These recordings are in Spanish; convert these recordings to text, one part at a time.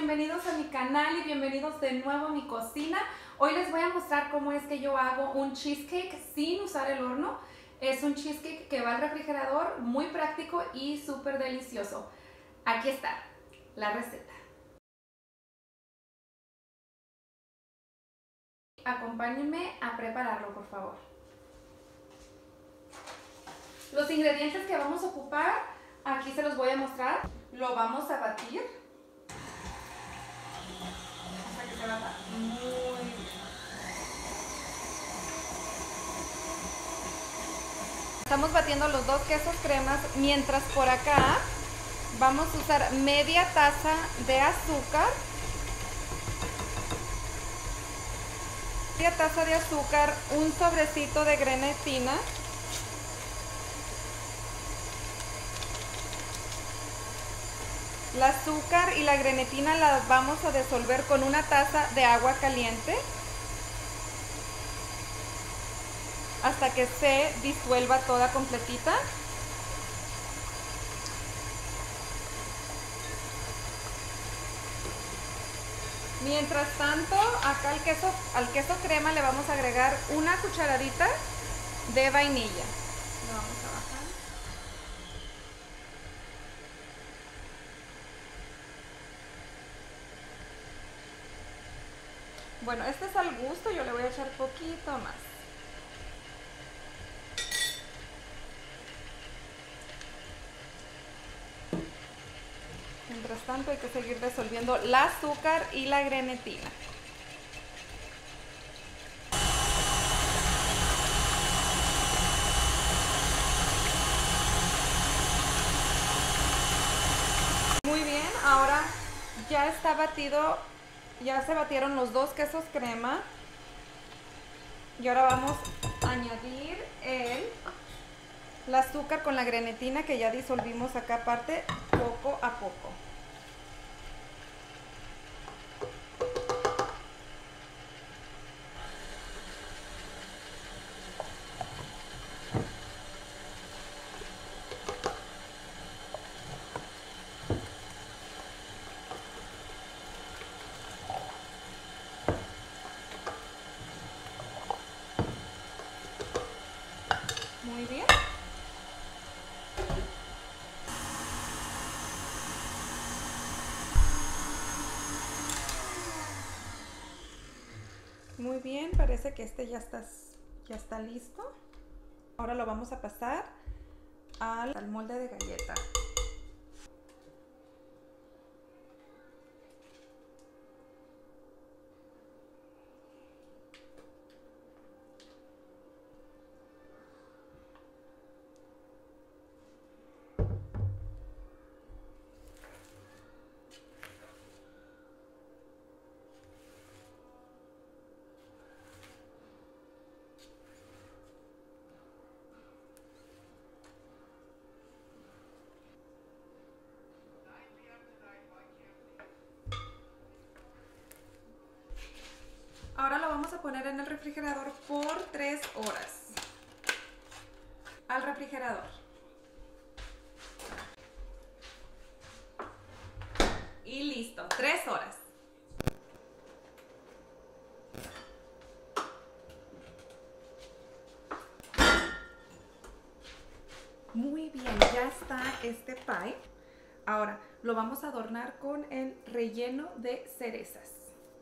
bienvenidos a mi canal y bienvenidos de nuevo a mi cocina. Hoy les voy a mostrar cómo es que yo hago un cheesecake sin usar el horno. Es un cheesecake que va al refrigerador, muy práctico y súper delicioso. Aquí está la receta. Acompáñenme a prepararlo, por favor. Los ingredientes que vamos a ocupar, aquí se los voy a mostrar. Lo vamos a batir hasta que se bata muy bien. Estamos batiendo los dos quesos cremas, mientras por acá vamos a usar media taza de azúcar. Media taza de azúcar, un sobrecito de grenetina. El azúcar y la grenetina las vamos a disolver con una taza de agua caliente hasta que se disuelva toda completita. Mientras tanto, acá al queso crema le vamos a agregar una cucharadita de vainilla. Lo vamos a bajar. Bueno, este es al gusto, yo le voy a echar poquito más. Mientras tanto hay que seguir disolviendo el azúcar y la grenetina. Muy bien, ahora ya está batido, ya se batieron los dos quesos crema. Y ahora vamos a añadir el azúcar con la grenetina que ya disolvimos acá aparte, poco a poco. Muy bien. Muy bien, parece que este ya está listo. Ahora lo vamos a pasar al molde de galleta. Ahora lo vamos a poner en el refrigerador por 3 horas. Al refrigerador. Y listo, 3 horas. Muy bien, ya está este pie. Ahora lo vamos a adornar con el relleno de cerezas.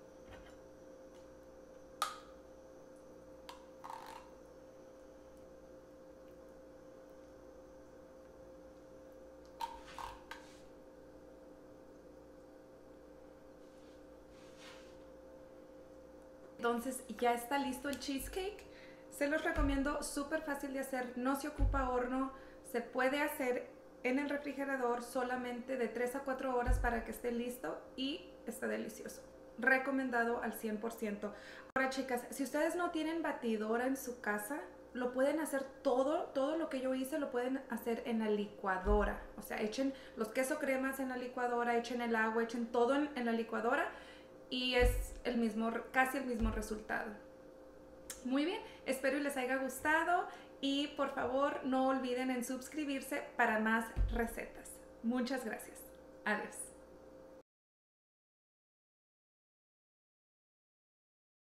Entonces ya está listo el cheesecake. Se los recomiendo, súper fácil de hacer, no se ocupa horno, se puede hacer en el refrigerador solamente de 3 a 4 horas para que esté listo y está delicioso. Recomendado al 100%. Ahora, chicas, si ustedes no tienen batidora en su casa, lo pueden hacer todo lo que yo hice lo pueden hacer en la licuadora. O sea, echen los queso cremas en la licuadora, echen el agua, echen todo en la licuadora y es casi el mismo resultado. Muy bien, espero y les haya gustado y por favor no olviden en suscribirse para más recetas. Muchas gracias. Adiós.